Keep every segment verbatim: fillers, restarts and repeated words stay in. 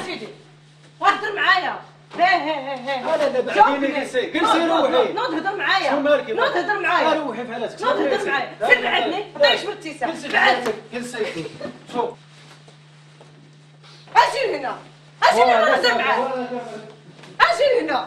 اسيدي وهدر معايا. هي هي هي انا لا بعديني جلسي جلسي روحي. نوض هدر معايا. شنو مالك؟ نوض هدر معايا. روحي في حالتك. نوض هدر معايا. سير بعدني عطيني بالابتسام. جلسي في حالتك جلسي. شوف اجي هنا اجي هنا نهضر معاك. اجي هنا.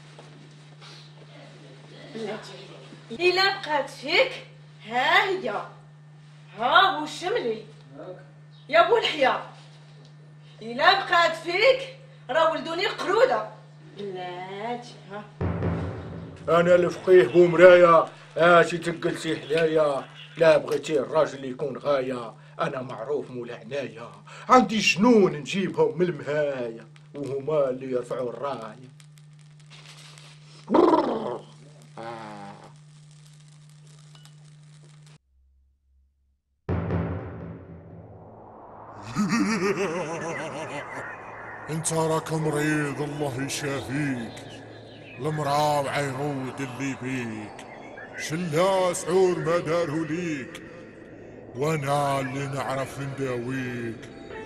إلا بقات فيك ها هي ها هو الشملي يا بو الحيا. إلا بقات فيك راه ولدوني قرودة بلاتي. ها انا الفقيه بومرايه اجي تنجلسي حدايا. لا بغيتي الراجل يكون غايه انا معروف مولا عنايه. عندي جنون نجيبهم من المهايه وهما اللي يرفعوا الرايه. انت راك مريض الله يشافيك. المرا وعيرود اللي بيك شلا سعور ما دارو ليك وانا اللي نعرف نداويك.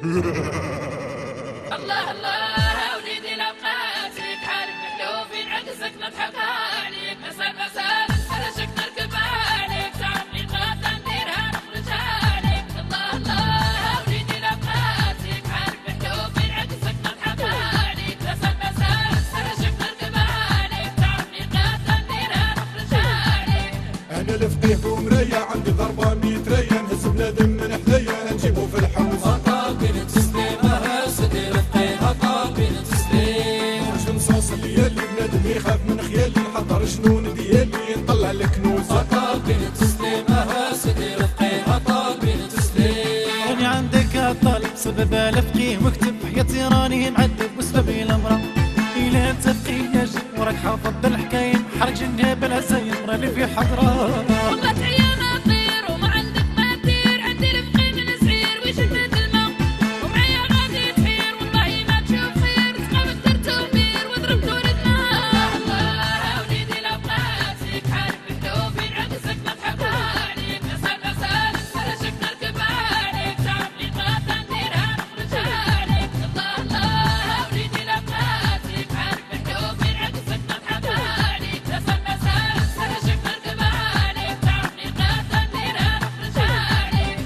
الله الله وليدي لا بقات فيك حارب محلوفين عكسك نضحك عليك. مسال مسال على شك نركب عليك تعرفني الغلطة نديرها نخرج عليك. الله الله وليدي لا بقات فيك حارب محلوفين عكسك نضحك عليك. مسال مسال على شك نركب عليك تعرفني الغلطة نديرها نخرج عليك. انا الفقيه بومرايه عندي ضربه ميتريه نهز بنادم من حدايا نجيبو في الحوز. طاقين تسليمها سدي رفقيها طاقين تسليم. خرج نصوص الليالي بنادم يخاف من خيالي نحضر جنون ديالي نطلع الكنوز. طاقين تسليمها سدي رفقيها طاقين تسليم. راني عندك الطالب سبب الفقيه واكتب حياتي راني معذب وسبب المرأة. إلا انت فقيه ناجي وراك حافظ بالحكاية حرق جناب العزايم راني في حضرة. والله تعيا ما طير وما عندك ما دير. عندي الفقيه من صغير وشدت الماء ومعايا غادي تحير. والله ما تشوف خير تقابل درتو بير وضربتو ردنا. الله وليدي لا بقات فيك حارب محلوفين عكسك نضحك عليك. مسال مسال على شك نركب عليك تعرفني غلطة نديرها نخرج عليك. الله الله وليدي لا بقات فيك حارب محلوفين عكسك نضحك عليك. مسال مسال على شك نركب عليك تعرفني غلطة نديرها نخرج عليك.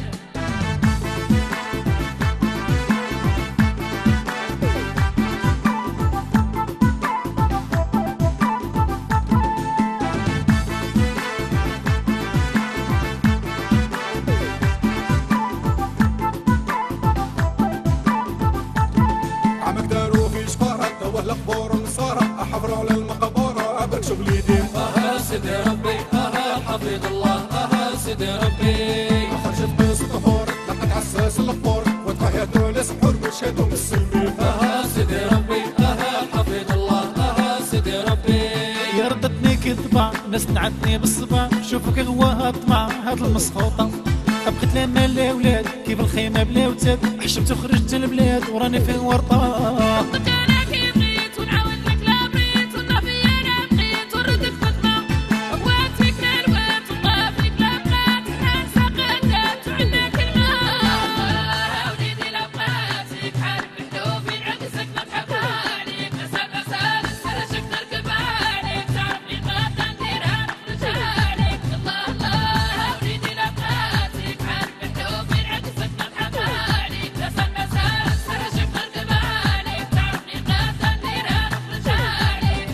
عمك دارو في شقارة توه القبور النصارى حفروا على المقبرة برك شغلي دين. اها سيدي ربي اها حفيظ الله اها سيدي ربي. خرجت بيص الظهور لقد عساس القبور وتقهدوا ناس حر وشهدوا من السلمين. اها سيدي ربي اها حفيظ الله اها سيدي ربي. يا ردتني كذبة ناس نعدني بالصبع شوفك غواها الطمع هاد المسخوطة. بقيت لنا الاولاد كيف الخيمة بلا وتاد حشمت وخرجت البلاد وراني في ورطة. طبت انا كي بغيت ونعاود لك لا بغيت والنافي انا بقيت ونردك خدمة. هوات فيك الوات والله فيك لا بقات حنا ساقدات وعنا كلمة. الله وليدي لا بقات فيك حارب محلوفين عكسك نضحك عليك. مسال مسال على شك نركب عليك تعرفني غلطة نديرها نخرج عليك. الله الله وليدي لا بقات فيك حارب محلوفين عكسك نضحك عليك. مسال مسال على شك نركب عليك تعرفني غلطة نديرها نخرج عليك.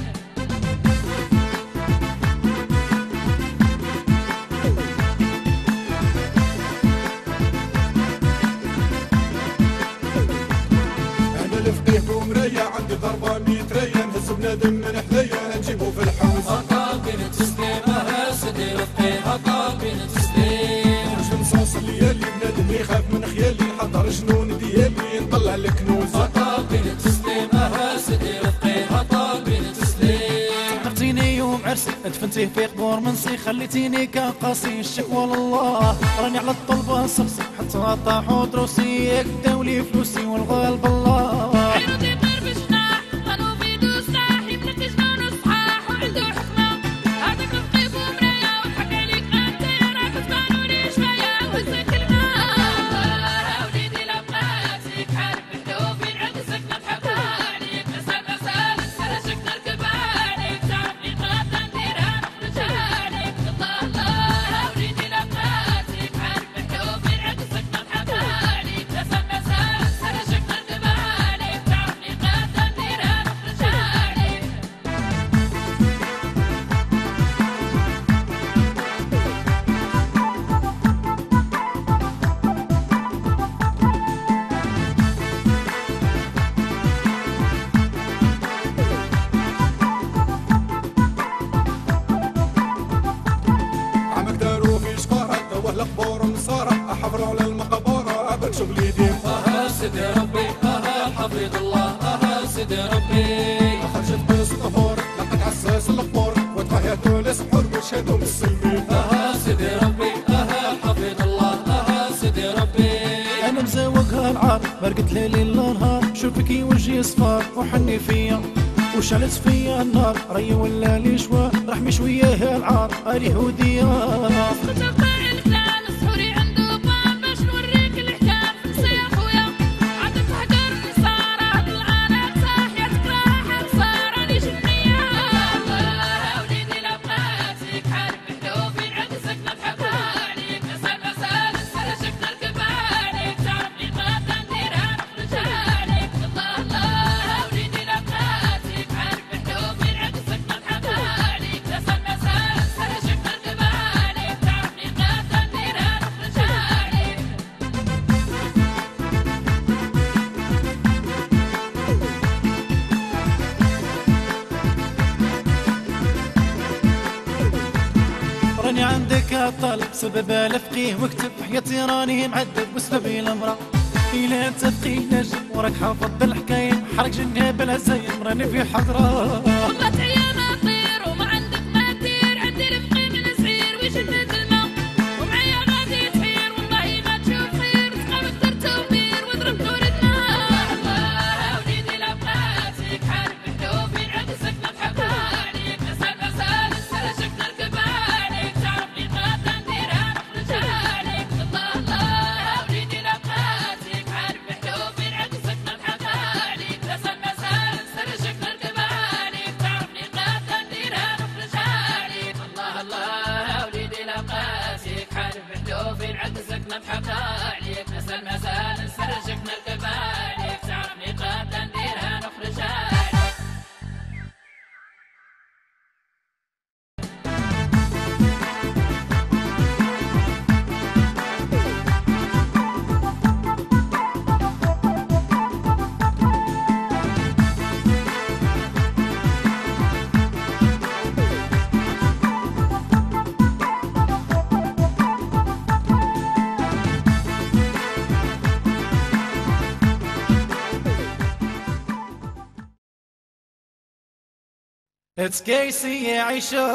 انا الفقيه بومرايه عندي ضربه ميتريه نهز بنادم من حدايا نجيبو في الحوز. طاقين تسليمها سيدي رفقيها طاقين تسليم. خرج نصوص الليالي بنادم يخاف من خيالي نحضر جنون ديالي نطلع الكنوز. طاقين تسليمها سيدي رفقيها طاقين تسليم. عرفتيني يوم عرسي دفنتيه في قبور منسي خليتيني كقاسي الشكوى لله. راني على الطلبة صفصي حتى طاحوا دروسي داولي فلوسي والغالب الله. عينودي طير بجناح قالوا بيدو سلاح يملك جنون وصحاح وعنده حكمة. هذاك الفقيه بومراية وضحك عليك انت يا راك تبانوا لي شوية وهز كلمة. الله وليدي لا بقات فيك حارب محلوفين عكسك نضحك سيدي ربي اها حفيظ الله اها سيدي ربي خرجت بس طهور لقد عساس القبور وتفهيتوا السحور وشهدوا بالسلمين اها سيدي ربي اها حفيظ الله اها سيدي ربي انا مزوقها العار برقت ليلي النهار شوفك وجهي صفار وحني فيا وشعلت فيا النار ري ولا لي شوا رحمي شويه العار الي هوديه راني عندك الطلب سبب الفقيه واكتب حياتي راني معذب وسببي المرأة إلا انت فقيه نجم وراك حافظ الحكاية حرك جني بالعزايم راني في حضرة والله ايام طير وما عندك ما تدير عندي الفقيه من صغير وشدت الماء ومعايا غادي تحير والله ما تشوف خير تقابل ترتوبير واضرب نور النار الله وليدي لا بقاتك حارب بحلوفي عكسك نضحك عليك نسال نسال نسال نركب عليك تعرفني غدا نديرها نخرج عليك الله الله وليدي لا بقاتك حارب بحلوفي عكسك نضحك عليك نسال نسال نسال نركب عليك تعرفني غدا نديرها نخرج عليك الله الله وليدي لا بقاتك حارب بحلوفي عكسك نضحك عليك نسال نسال نسال نركب عليك تعرفني غدا نديرها نخرج عليك تكيسي يا عيشة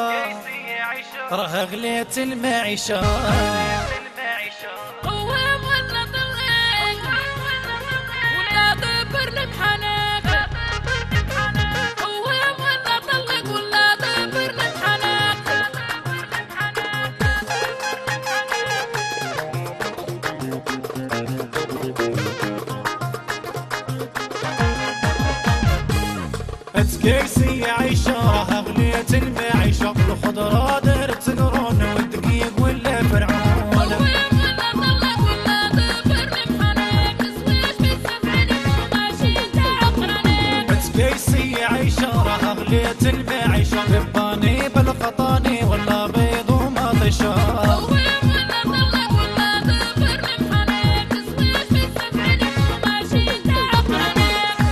راه غليت المعيشة قوام ولا طلق ولا دبر المحنك قوام ولا طلق ولا دبر المحنك تكيسي يا عيشة راه غليت المعيشة الخضرة دارت قرون والدقيق ولا فرعون قوام ولا طلق ولا دبر المحنك زويش بالسفعين وماشي تعقرنك تكيسي يا عيشة راه غليت المعيشة غباني بالقطاني ولا بيض وما طيشة قوام ولا طلق ولا دبر المحنك زويش بالسفعين وماشي تعقرنك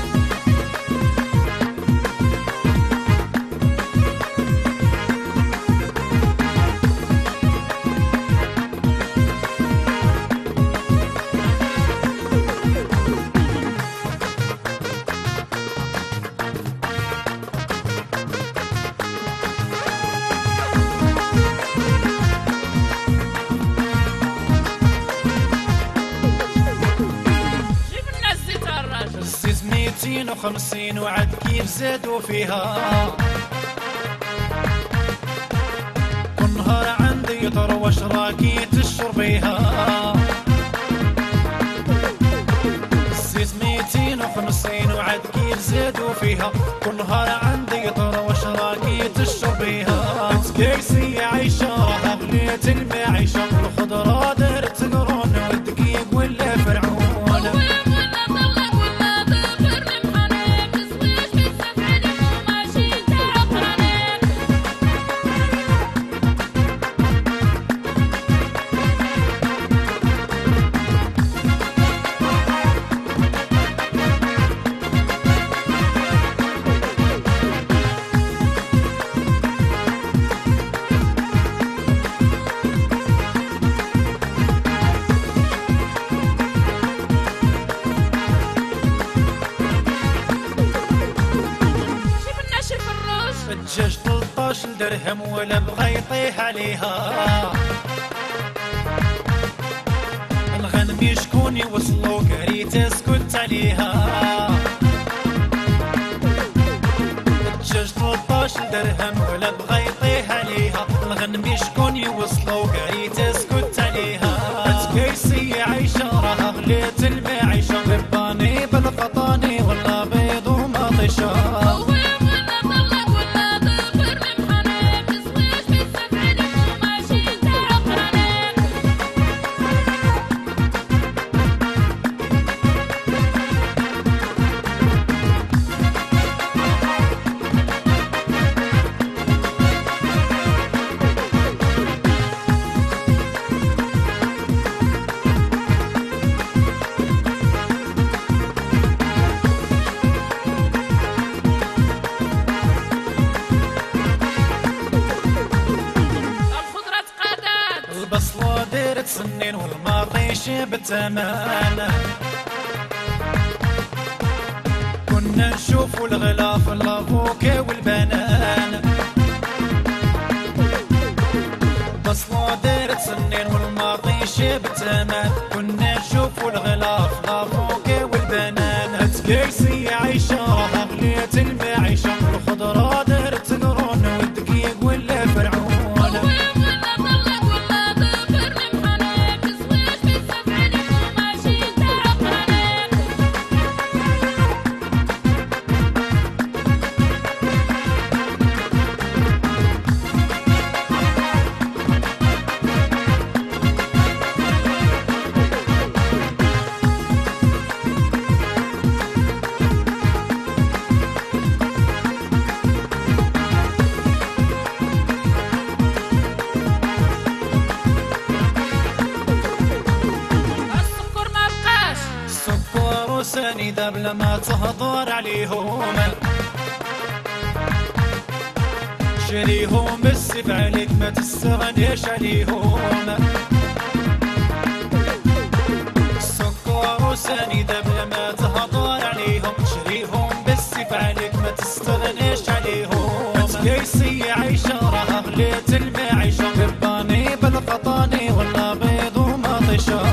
جبنا الزيت الراجل الزيت ميتين وخمسين وعد كيف زادوا فيها كل نهار عندي يطروش راكي تشربيها الزيت ميتين وخمسين وعد كيف زادوا فيها كل نهار عندي يطروش راكي تشربيها تكيسي يا عيشة راه غليت المعيشة الخضرة دارت قرون والدقيق ولا فرعون قوام ولا طلق ولا دبر المحنك زويش بالسفعين وماشي تعقرنك ثلاطاش درهم ولا بغى يطيح عليها. الغنم شكون يوصلو كريت اسكت عليها. الدجاج ثلاطاش درهم ولا بغى يطيح عليها. الغنم شكون يوصلو كريت اسكت عليها. تكيسي عايشة راها غليت المعيشة. غباني بالقطاني ولا بيض ومطيشة. البصلة دارت سنين والماطيش بالتمانة. كنا نشوفو الغلاف الافوكا والبنان. البصلة دارت سنين والماطيش بالتمان. كنا نشوفو الغلاف الافوكا والبنان. تكيسي عايشة راها غليت المعيشة. الخضرة دارت قرون والدقيق ولا فرعون. سنيدة بلا ما تهضر عليهم. شريهم بالسيف عليك ما تستغنيش عليهم. السكر وسنيدة بلا ما تهضر عليهم. شريهم بالسيف عليك ما تستغنيش عليهم. تكيسي عايشة راها غليت المعيشة. غباني بالقطاني ولا بيض ومطيشة.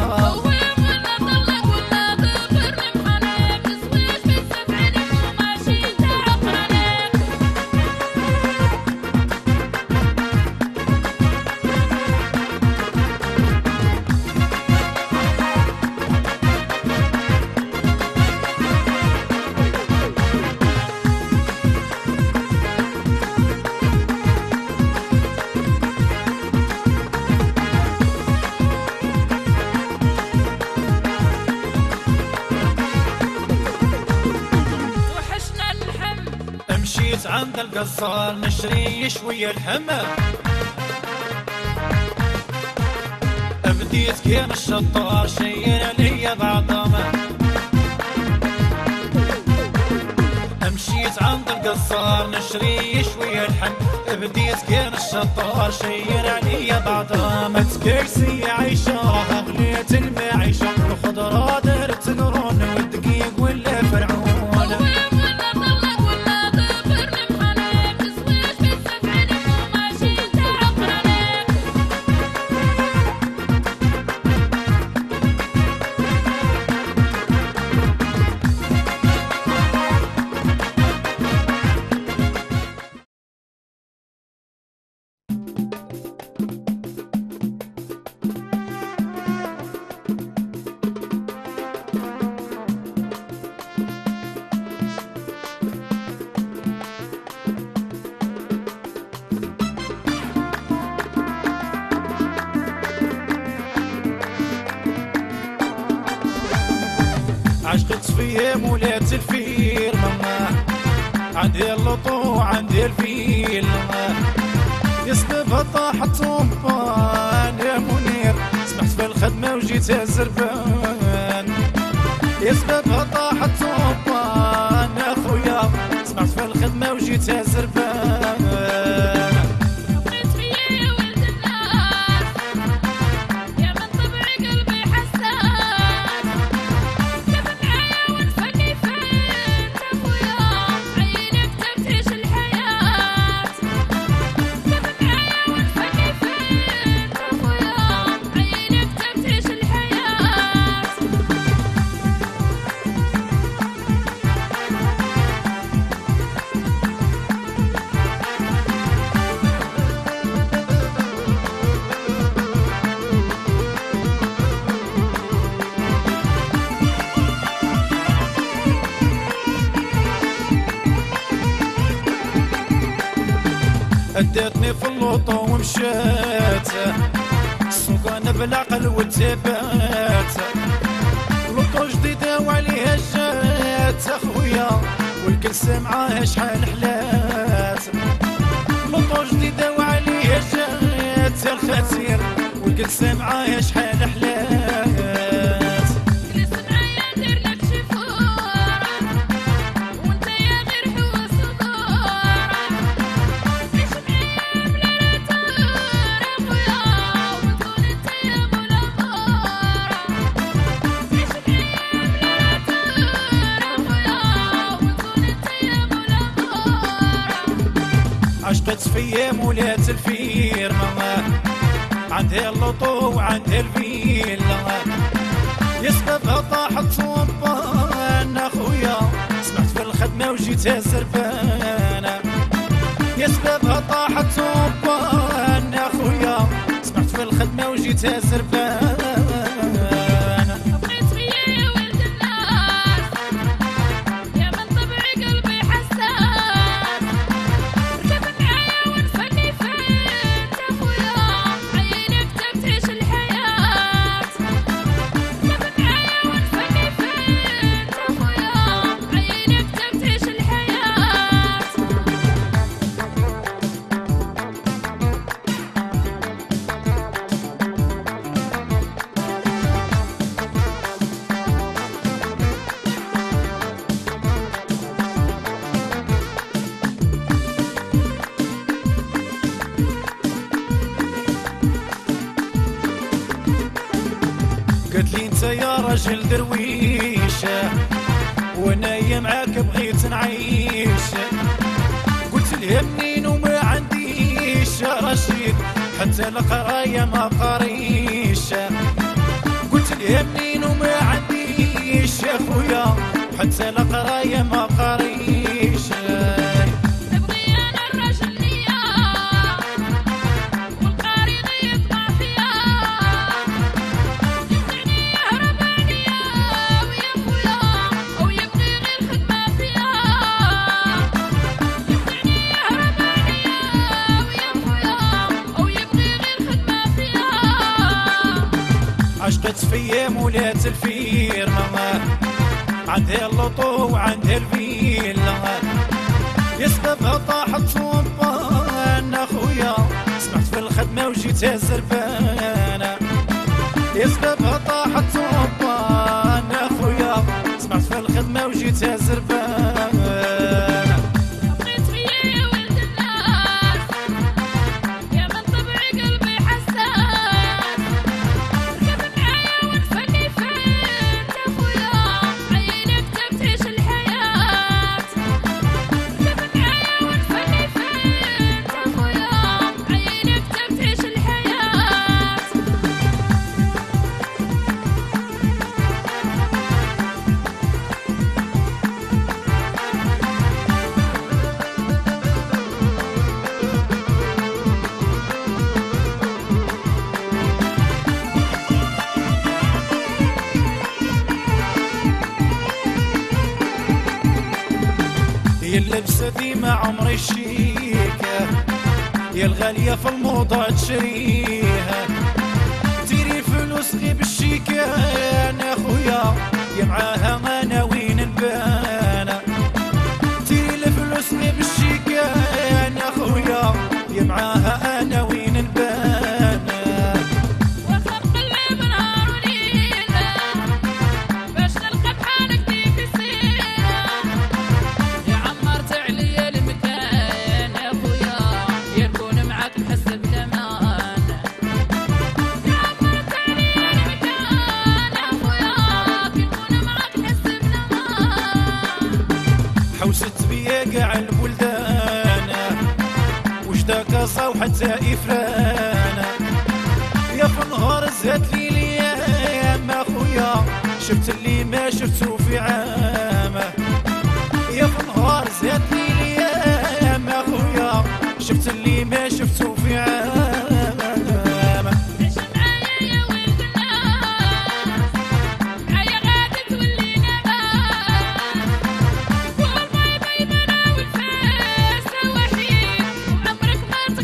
مشيت عند القصار نشري شوية الحمى. بديت كان الشطار شير عليا بعظمه. مشيت عند القصار نشري شوية الحم. بديت كان الشطار شير عليا بعظمه. تكيسي عايشة راها غليت المعيشة. الخضرة دارت قرون والدقيق ولا فرعون. عشقت فيه مولات الفيل ماما. عندي اللطو عندي الفيل يسببها طاحت طوفان. يا منير سمحت في الخدمة وجيت الزربان. يسببها طاحت طوفان. يا خويا سمحت في الخدمة وجيت الزربان. هدتني في اللوطو ومشات السوق انا بالعقل والثبات لوطو جديدة وعليها جات اخويا والكل سمعاها شحال حلات لوطو جديدة وعليها جات الخاسر والكل سمعاها شحال حلات عشقت فيا مولات الفيرما عندها اللوطو وعندها الفيلا يسببها طاحت صوبان اخويا سمعت في الخدمه وجيتها زربانه يسببها طاحت صوبان اخويا سمعت في الخدمه وجيتها زربانه قلت لي انت يا راجل درويشه وانا معاك بغيت نعيش قلت لها منين وما عنديش رشيد حتى القرايه ما قريش قلت لها منين وما عنديش يا خويا حتى القرايه ما قريش عشقت فيا مولات الفيرما عندها اللوطو وعندها الفيلا يسببها طاحت صوبان اخويا سمعت في الخدمه وجيتها زربانه يسببها طاحت صوبان اخويا سمعت في الخدمه وجيتها زربانه يا اللبسة ديما عمري الشيكة يا الغالية في الموضة تشريها ديري فلوس غير بالشيكة انا خويا يا معاها انا وين نبانا ديري الفلوس غير بالشيكة انا خويا يا معاها انا وين نبانا حوست بيا قاع البلدان وجداك صوحت إفرانا يا في نهار زهت لي ليام اخويا شفت اللي ما شفتو في عامه يا في نهار زهت لي ليام اخويا شفت اللي ما شفتو في عامه والله بايبنا والفاس وحيد وعمرك ما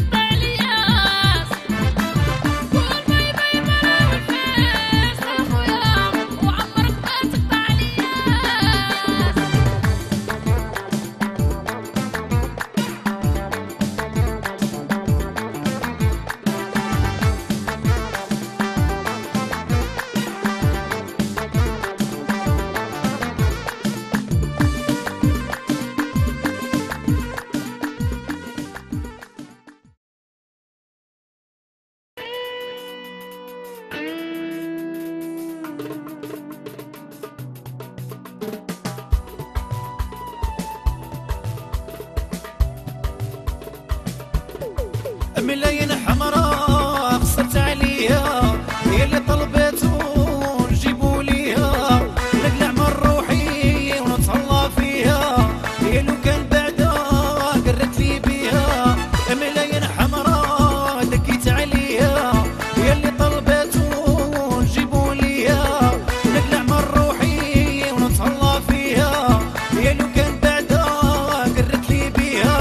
ملايين حمراء خسرت عليها، هي اللي طلبته نجيبوا ليها، نقلع من روحي ونتهلا فيها، هي لو كان بعدها قرت لي بيها. ملايين حمراء دكيت عليها، هي اللي طلبته نجيبوا ليها، نقلع من روحي ونتهلا فيها، هي لو كان بعدها قرت لي بيها.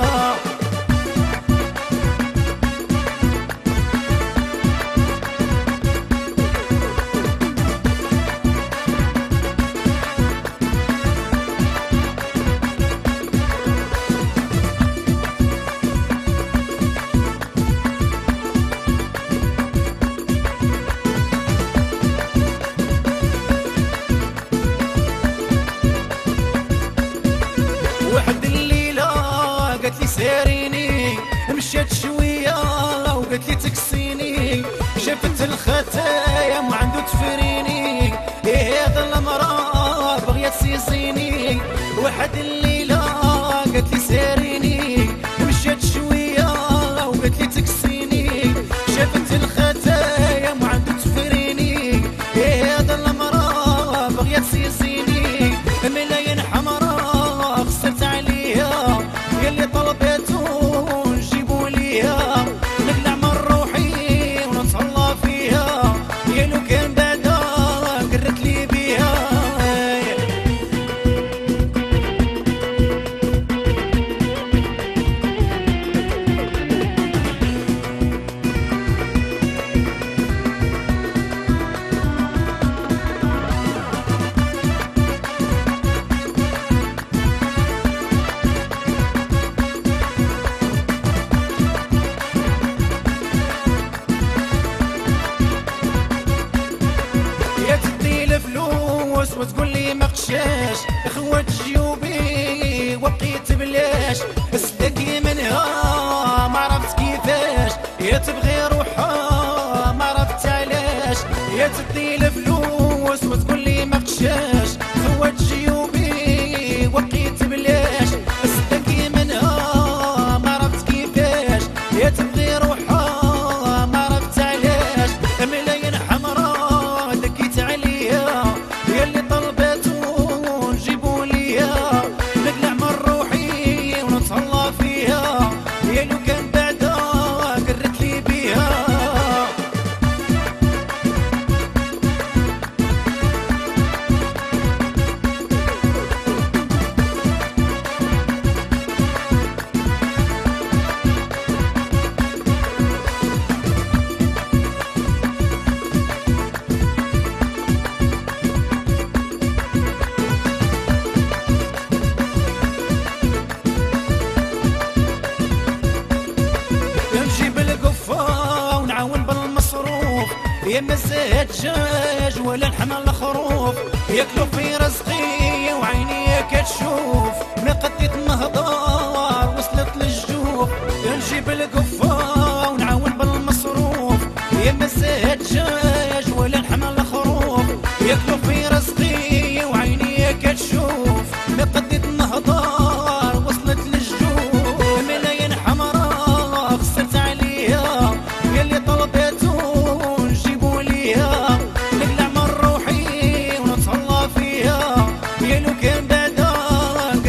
واحد الليلة قالت لي ساريني، مشيت شوية وقالت لي تكسيني، شافت الخطايا ما عنده تفريني، ايه هذا المرأة بغيت تسيزيني. واحد الليلة قالت لي ساريني، مشيت شوية وقالت لي تكسيني، شافت الخطايا ما عنده تفريني، ايه هذا المرأة بغيت تسيزيني. ملايين حمراء خسرت عليها، هي اللي طلبته نجيبوا ليها، نقلع من روحي ونتهلا فيها، هي لو كان بعدها قرت لي بيها. يا تدي الفلوس وتقول لي مقشاش، خوات جيوبي وبقيت بلاش، استقي منها ما عرفت كيفاش، يا تبغي روحها ما عرفت علاش. يا تدي الفلوس وتقول لي مقشاش، خوات جيوبي وبقيت بلاش، استقي منها ما عرفت كيفاش، يا تبغي روحها ما عرفت علاش. ملايين حمراء دكيت عليها، هي اللي طلبته نجيبوا ليها، نقلع من روحي ونتهلا فيها، هي لو كان بعدها قرت لي بيها. نجيب القفة ونعاون بالمصروف، يا مساه دجاج ولا لحم الخروف، ياكلوا في رزقي وعيني كتشوف، ما قديت النهضار وصلت للجوف. نجيب القفة ونعاون بالمصروف، يا مساه دجاج ولا لحم الخروف، ياكلوا في رزقي وعيني كتشوف، ما قديت النهضار وصلت للجوف. ملايين حمراء خسرت عليها، هي اللي طلبته نجيبوا ليها، نقلع من روحي ونتهلا فيها، هي لو كان بعدها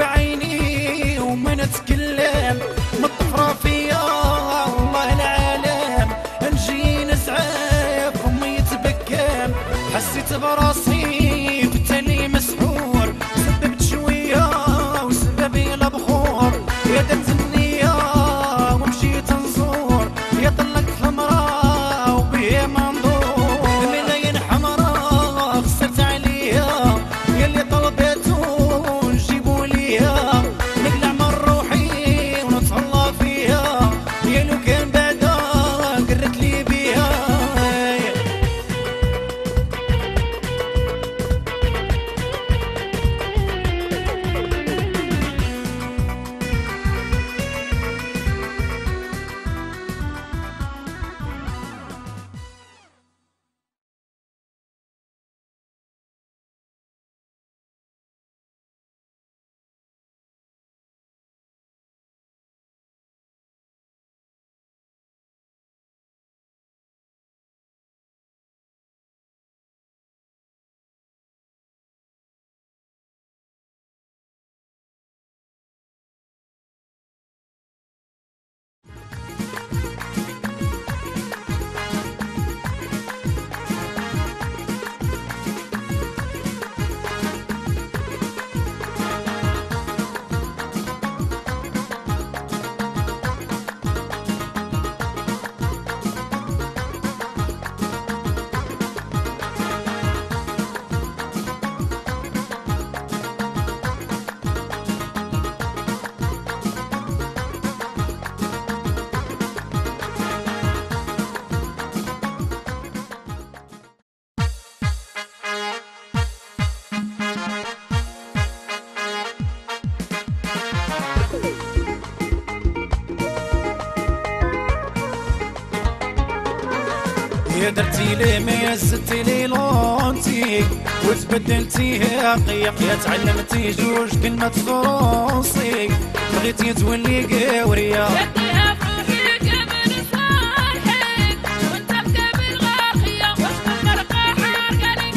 بعيني وما نتكلم مطفرة فيا والله العالم نجي نزعف وما يتبكم حسيت براسي بالتالي مسحور سببت شوية وسببي البخور يا درت النية ومشيت نزور يا طلقت المرأة وبيه منظور الملايين حمراء خسرت عليها يا اللي طلبتو نجيبو ليها نقلع من روحي ونتهلا فيها يا لو كان بعدا قرت لي بيها يا درتي لي ما زدتي لي لونتي وتبدلتي قيق يا تعلمتي جوج كلمة فرونسي بغيتي تولي قاورية شديها في روحي قبل صالحك وانت بقابل غاقية وسط المرقة حارقة لك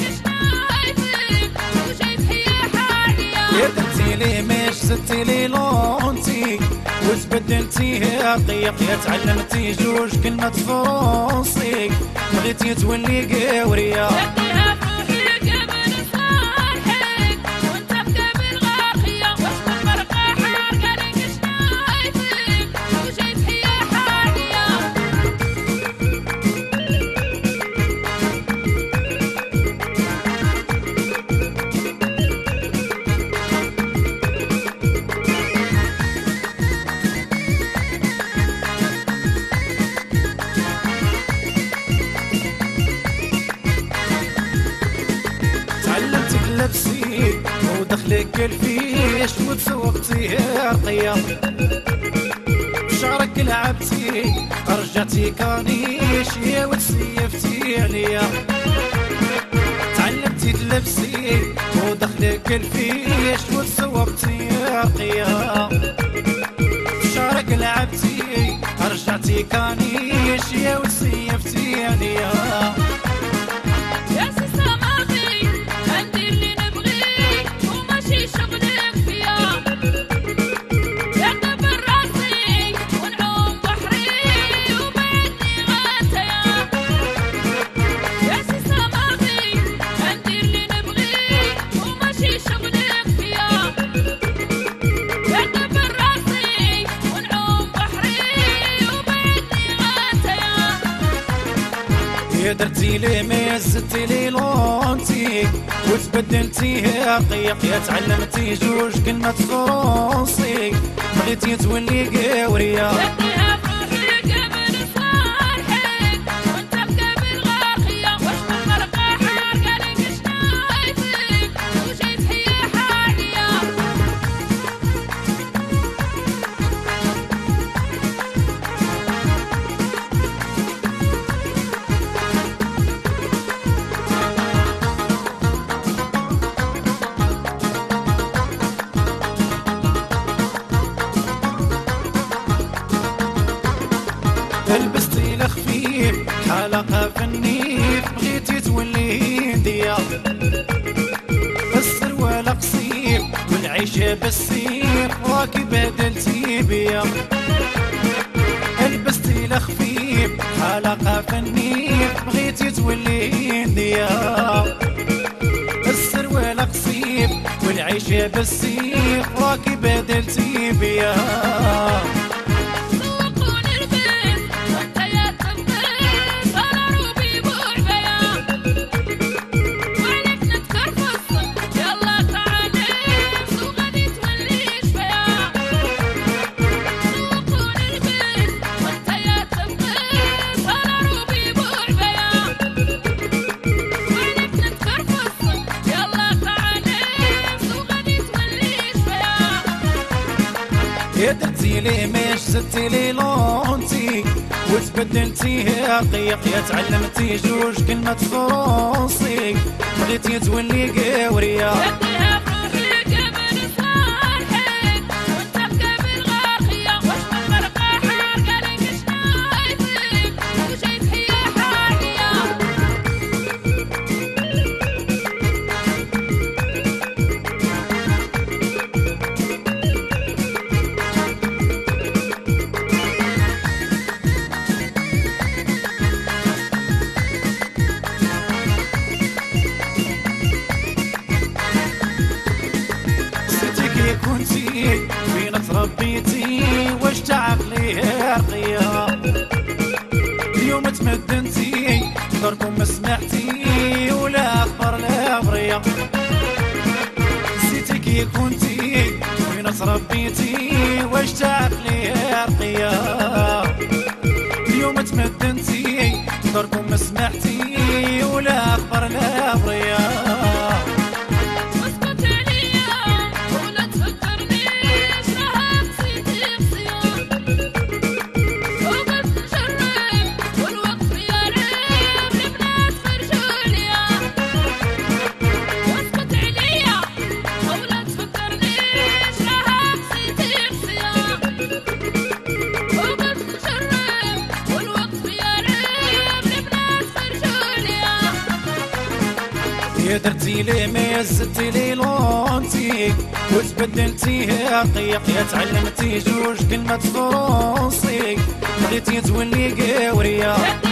شنايفك وجيت هي حالية يا درتي لي ما زدتي لي لونتي وتبدلتي قيق يا تعلمتي جوج كلمة فرونسي بغيتي تولي قاورية شديها في روحي قبل صالحك وانت بقابل غاقية وسط المرقة حارقة لك شنايفك وجيت هي حالية تعلمتك لبسي ودخلك الفيش وتسوقتي رقية بشعرك لعبتي رجعتي كانيش يا وتسيفتي عليا تعلمتي تلبسي ودخلك الفيش وتسوقتي رقية بشعرك لعبتي رجعتي كانيش يا وتسيفتي عليا يا سي سماطي ندير اللي نبغيه وماشي شغلك فيا يعتبر راسي ونعوم بحري وبعدني غاتيا يا سي سماطي ندير اللي نبغيه وماشي شغلك فيا يعتبر راسي ونعوم بحري وبعدني غاتيا يا درتي لي ما زدتي لي لونتي وتبدلتي قيق يا تعلمتي جوج كلمة فرونسي بغيتي تولي قاورية شديها في روحي قبل صالحك وانت بقابل غاقية وسط المرقة حارقة لك شنايفك وجيت هي حالية لبستي الخفيف حلقة في النيف بغيتي تولي هندية السروال قصير والعيشة العيشة بالسيف راكي بدلتي بيا لبستي لخفيف حلقة فنيف بغيتي تولي هندية السروال قصيف والعيشة بالسيف راكي بدلتي بيا درتي لي مش زدتي لي لونتي وتبدلتي قيق يا تعلمتي جوج كلمات فرونسي بغيتي تولي قاوريه كنتي فين تربيتي واش تعقلي رقية اليوم تمدنتي داركم ما سمعتي ولا اخبار لا برية نسيتي كي كنتي فين تربيتي واش تعقلي رقية اليوم تمدنتي داركم ما سمعتي ولا اخبار لا برية درتي لي ميز زدتي لي لونتي وتبدلتي قيق يا تعلمتي جوج كلمات فرونسي بغيتي تولي قاوريه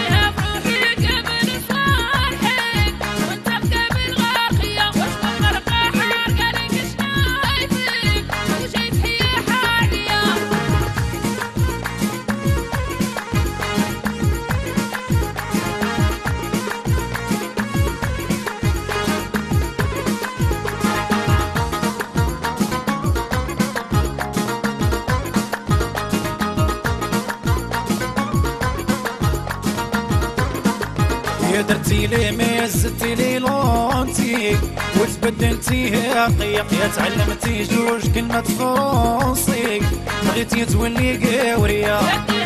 درتي لي ميز زدتي لي لونتي وتبدلتي قيق يا تعلمتي جوج كلمات فرونسي بغيتي تولي قاوريه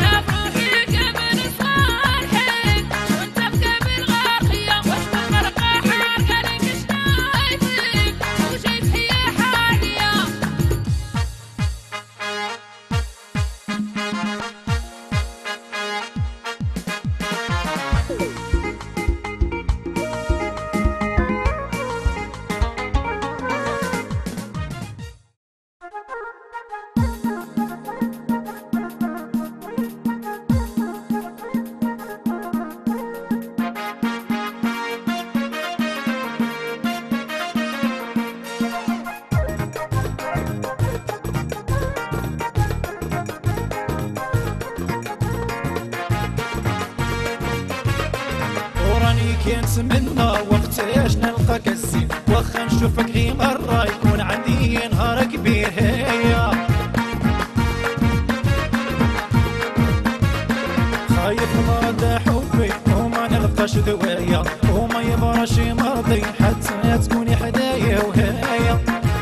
كنتمنى وقتاش نلقاك الزين واخا نشوفك غير مرة يكون عندي نهار كبير هيا خايف مرضى حبي وما نلقاش دوايا وما يبراش مرضي حتى تكوني حدايا وهايا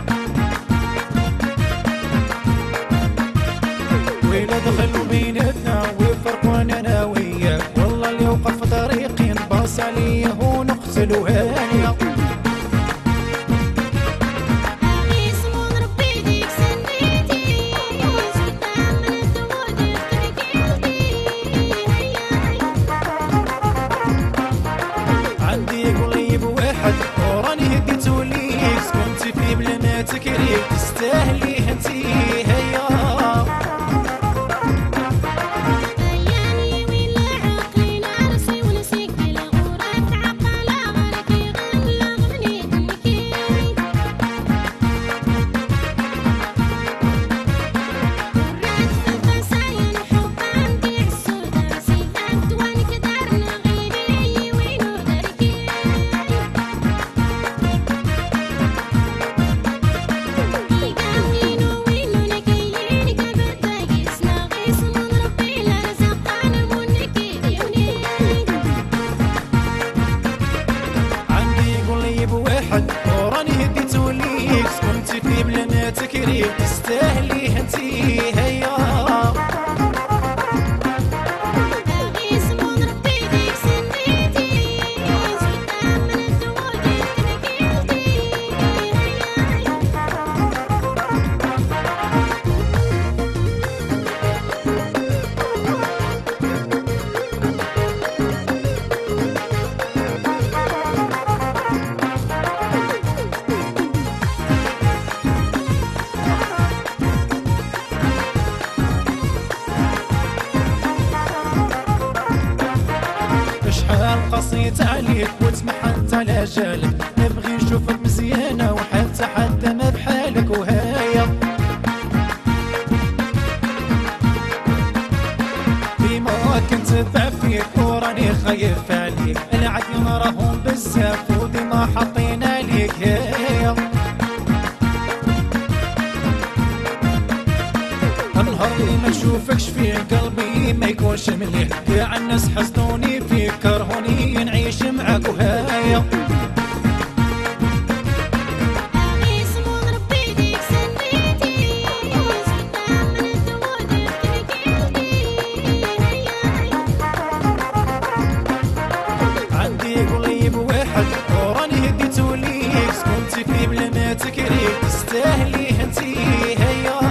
ويلا دخلوا بيناتنا ويفرقونا انا وياك والله اللي وقف في طريقي نباص عليه ونقتلو هانيا عندي قليب واحد وراني هديتو ليك كنتي فيه بلا ما تكريك تستاهلي انتي هيا قصيت عليك وتمحنت على جالك نبغي نشوفك مزيانة وحتى حتى ما بحالك وهايا ديما كنت بعفيك وراني خايف عليك العديم راهم بزاف وديما حاطين عليك هايا النهار اللي ما نشوفكش فيه قلبي ما يكونش مليح كاع الناس حسدوني فيك كرهوني نعيش معاك وهايا عندي قليب واحد وراني هديتو ليك سكنتي فيه بلا ما تكريك تستاهليه انتي هيا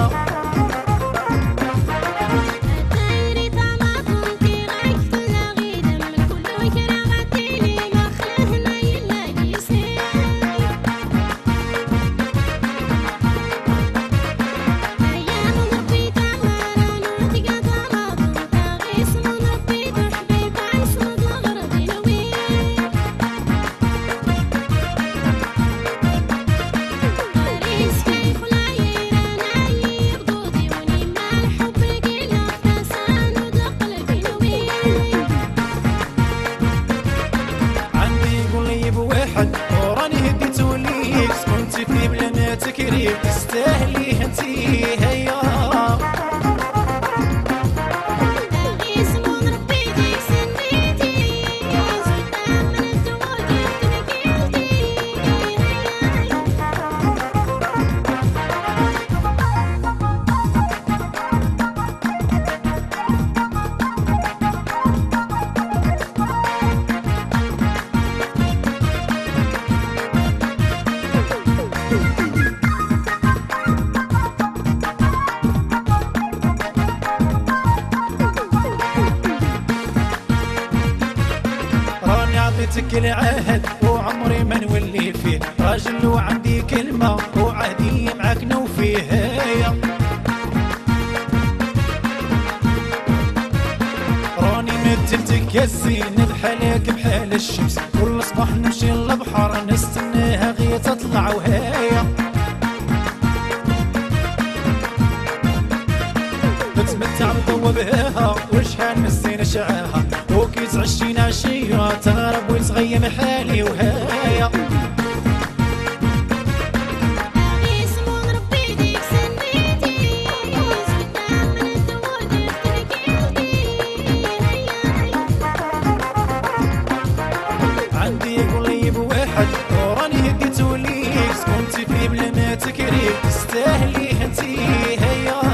تستاهلي انتي هيا عطيتك العهد وعمري ما نولي فيه راجل وعندي كلمة وعهدي معاك نوفيه هيا راني مثلتك يا الزين بحالك بحال الشمس كل صباح نمشي للبحر نستناها غير تطلع وهايا نتمتع بضوى بهاها وشحال من الزين شعاها وكي تعشينا عشية تغرب وتغيم حالي وهايا عندي قليب واحد وراني هديتو ليك سكنتي فيه بلا ما تكريك تستاهليه انتي هيا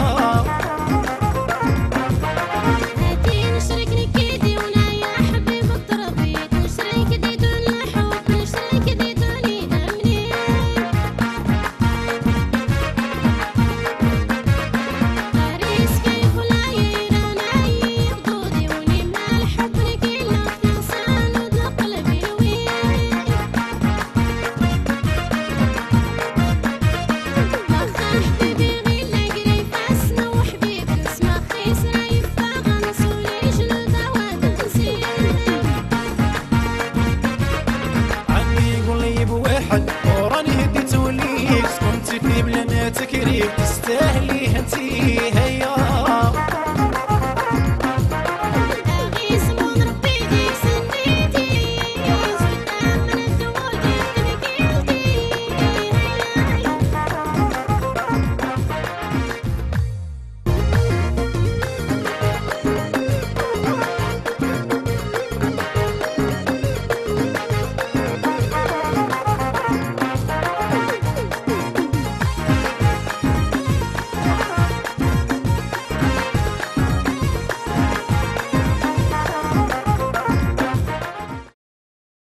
وراني هديتو ليك سكنتي فيه بلا ما تكريك تستاهليه انتي هيا